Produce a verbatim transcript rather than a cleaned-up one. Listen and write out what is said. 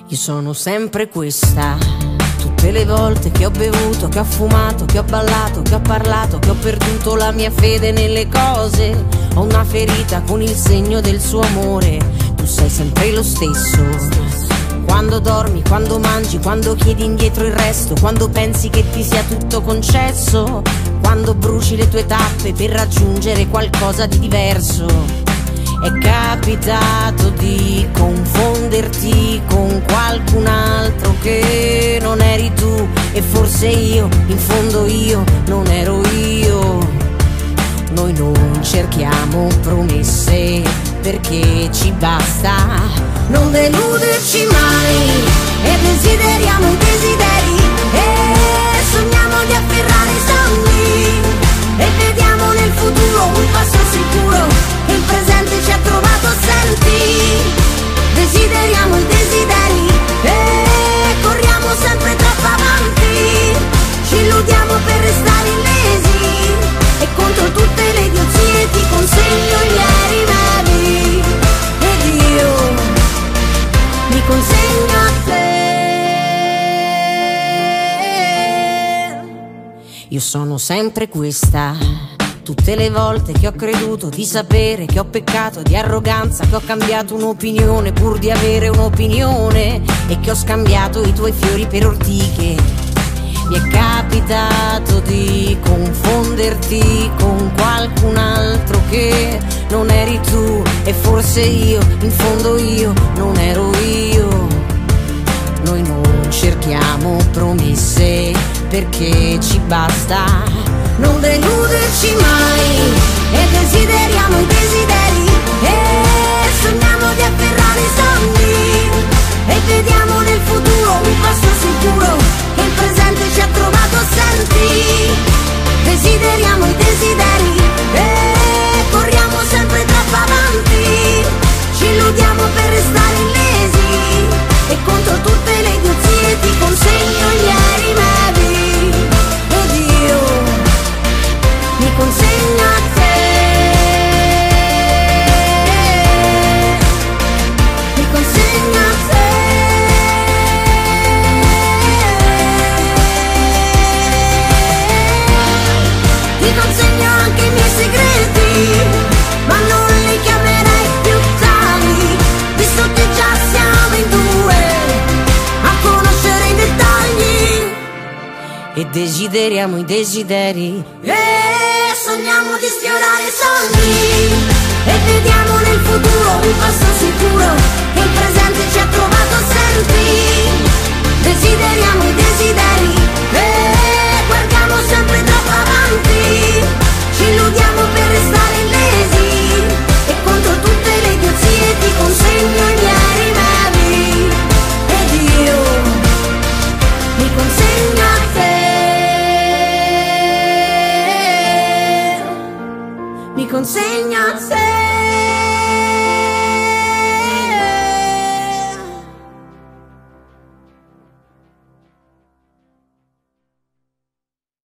Io sono sempre questa. Tutte le volte che ho bevuto, che ho fumato, che ho ballato, che ho parlato, che ho perduto la mia fede nelle cose, ho una ferita con il segno del suo amore. Tu sei sempre lo stesso. Quando dormi, quando mangi, quando chiedi indietro il resto, quando pensi che ti sia tutto concesso, quando bruci le tue tappe per raggiungere qualcosa di diverso. È capitato di confonderti con qualcun altro che non eri tu, e forse io, in fondo io, non ero io. Noi non cerchiamo promesse perché ci basta non deluderci mai, e desideriamo i desideri e sogniamo di afferrare i sogni, e vediamo nel futuro un passo sicuro. Il presente ci ha trovato assenti, desideriamo i desideri e corriamo sempre troppo avanti, ci illudiamo per restare illesi, e contro tutte le idiozie ti consegno i miei rimedi, ed io mi consegno a te. Io sono sempre questa. Tutte le volte che ho creduto di sapere, che ho peccato di arroganza, che ho cambiato un'opinione pur di avere un'opinione, e che ho scambiato i tuoi fiori per ortiche. Mi è capitato di confonderti con qualcun altro che non eri tu, e forse io, in fondo io, non ero io. Noi non cerchiamo promesse perché ci basta non deluderci mai, e desideriamo i desideri e sogniamo di afferrare i sogni, e vediamo nel futuro un passo sicuro, che il presente ci ha trovato assenti, desideriamo i desideri e corriamo sempre troppo avanti, ci illudiamo per restare illesi, e contro tutte le idiozie ti consegno i miei rimedi, ed io mi consegno a te, mi consegno a te, ti consegno anche i miei segreti, ma non li chiamerai più tali, visto che già siamo in due a conoscere i dettagli, e desideriamo i desideri e sogniamo di sfiorare i sogni.